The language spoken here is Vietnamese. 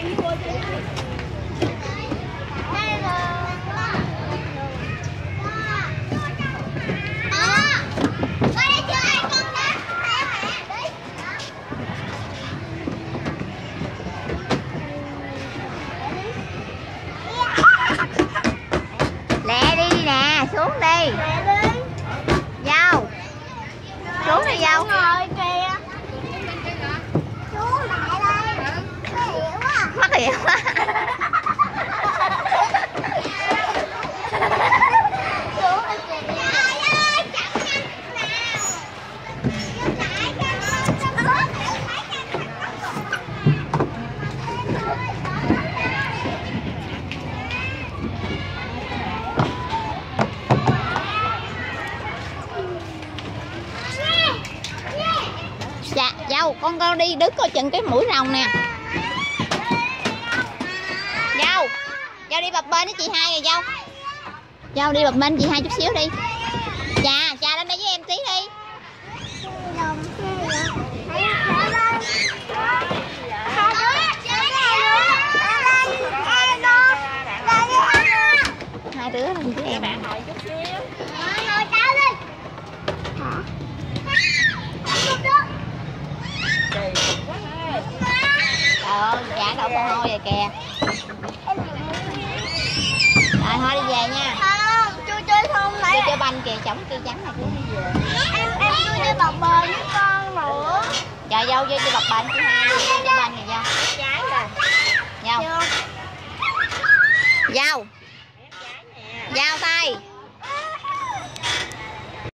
Lẹ đi nè, xuống đi. Dâu. Xuống đi Dâu. Ngồi kìa. Xuống lại đây. Mắc hiểu quá. Dạ, Dâu, con đi đứng coi chừng cái mũi rồng nè. Dâu, Dâu đi bập bên với chị hai rồi Dâu. Dâu đi bập bên chị hai chút xíu đi. Cha lên đây với em tí đi. Hai đứa lên với em. Ngồi chút xíu. Ngồi cháu đi. Trời ơi, dạ đậu mồ hôi rồi kìa. Rồi thôi đi về nha. Không, chú chơi không nãy. Đi chơi banh kìa, trống kia trắng này chú về. Em chú chơi bập bền với con nữa. Trời Dâu vô chơi bập bền chị hai đi chơi banh này Dâu. Trái rồi. Dâu. Dâu. Dâu tay.